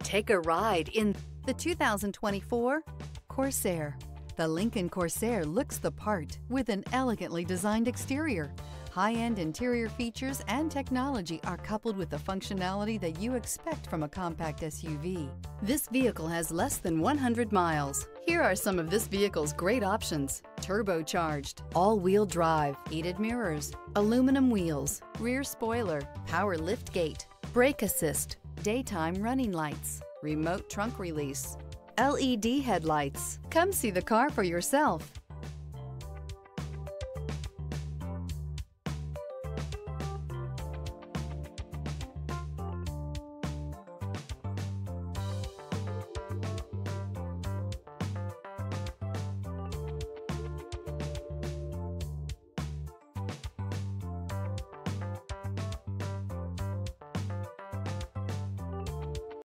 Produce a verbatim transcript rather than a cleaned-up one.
Take a ride in the two thousand twenty-four Corsair. The Lincoln Corsair looks the part with an elegantly designed exterior. High-end interior features and technology are coupled with the functionality that you expect from a compact S U V. This vehicle has less than one hundred miles. Here are some of this vehicle's great options: turbocharged, all-wheel drive, heated mirrors, aluminum wheels, rear spoiler, power liftgate, brake assist, daytime running lights, remote trunk release, L E D headlights. Come see the car for yourself.